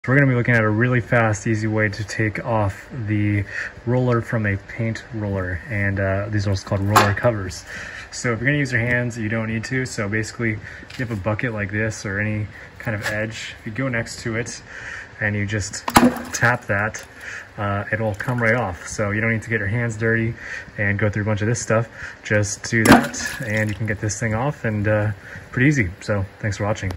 We're going to be looking at a really fast, easy way to take off the roller from a paint roller, and these are also called roller covers. So if you're going to use your hands, you don't need to. So basically, if you have a bucket like this or any kind of edge, if you go next to it and you just tap that, it'll come right off. So you don't need to get your hands dirty and go through a bunch of this stuff. Just do that and you can get this thing off, and pretty easy. So thanks for watching.